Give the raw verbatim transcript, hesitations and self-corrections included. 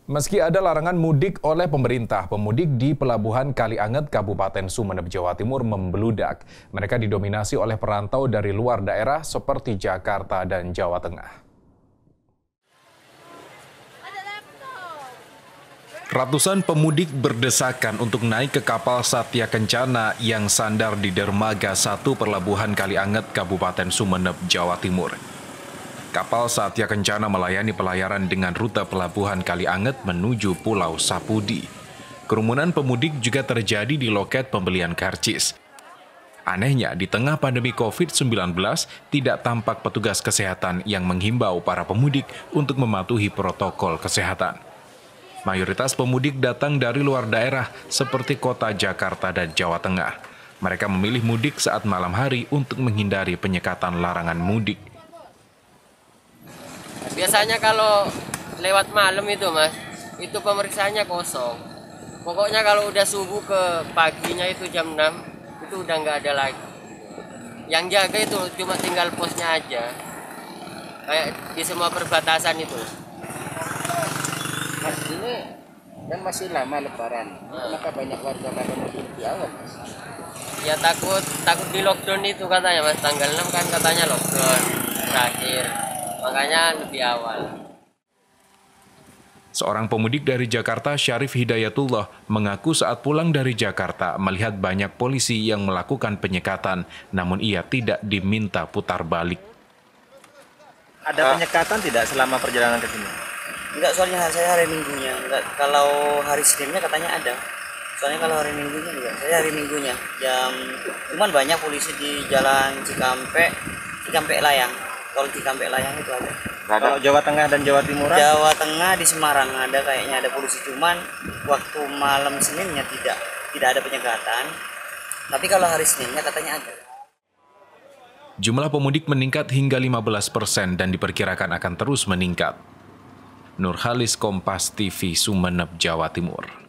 Meski ada larangan mudik oleh pemerintah, pemudik di Pelabuhan Kalianget, Kabupaten Sumeneb, Jawa Timur membeludak. Mereka didominasi oleh perantau dari luar daerah seperti Jakarta dan Jawa Tengah. Ratusan pemudik berdesakan untuk naik ke kapal Satya Kencana yang sandar di Dermaga satu Pelabuhan Kalianget, Kabupaten Sumeneb, Jawa Timur. Kapal Satya Kencana melayani pelayaran dengan rute Pelabuhan Kalianget menuju Pulau Sapudi. Kerumunan pemudik juga terjadi di loket pembelian karcis. Anehnya, di tengah pandemi covid sembilan belas, tidak tampak petugas kesehatan yang menghimbau para pemudik untuk mematuhi protokol kesehatan. Mayoritas pemudik datang dari luar daerah seperti kota Jakarta dan Jawa Tengah. Mereka memilih mudik saat malam hari untuk menghindari penyekatan larangan mudik. Biasanya kalau lewat malam itu mas, itu pemeriksaannya kosong. Pokoknya kalau udah subuh ke paginya itu jam enam, itu udah nggak ada lagi. Yang jaga itu cuma tinggal posnya aja. Kayak di semua perbatasan itu. Mas, ini kan masih lama lebaran. Kenapa banyak warga pada mudik di awal mas? Ya takut, takut di lockdown itu katanya mas, tanggal enam kan katanya lockdown terakhir. Makanya lebih awal. Seorang pemudik dari Jakarta, Syarif Hidayatullah, mengaku saat pulang dari Jakarta melihat banyak polisi yang melakukan penyekatan, namun ia tidak diminta putar balik. Ada penyekatan tidak selama perjalanan ke sini? Enggak, soalnya saya hari Minggunya. Enggak, kalau hari Seninnya katanya ada. Soalnya kalau hari Minggunya enggak. Saya hari Minggunya. Jam cuman banyak polisi di Jalan Cikampek, Cikampek Layang. Kalau Cikampek Layang itu ada. Kalau Jawa Tengah dan Jawa Timur? Jawa Tengah di Semarang ada, kayaknya ada polisi, cuman waktu malam Seninnya tidak tidak ada penyekatan. Tapi kalau hari Seninnya katanya ada. Jumlah pemudik meningkat hingga lima belas persen dan diperkirakan akan terus meningkat. Nurhalis, Kompas T V, Sumeneb, Jawa Timur.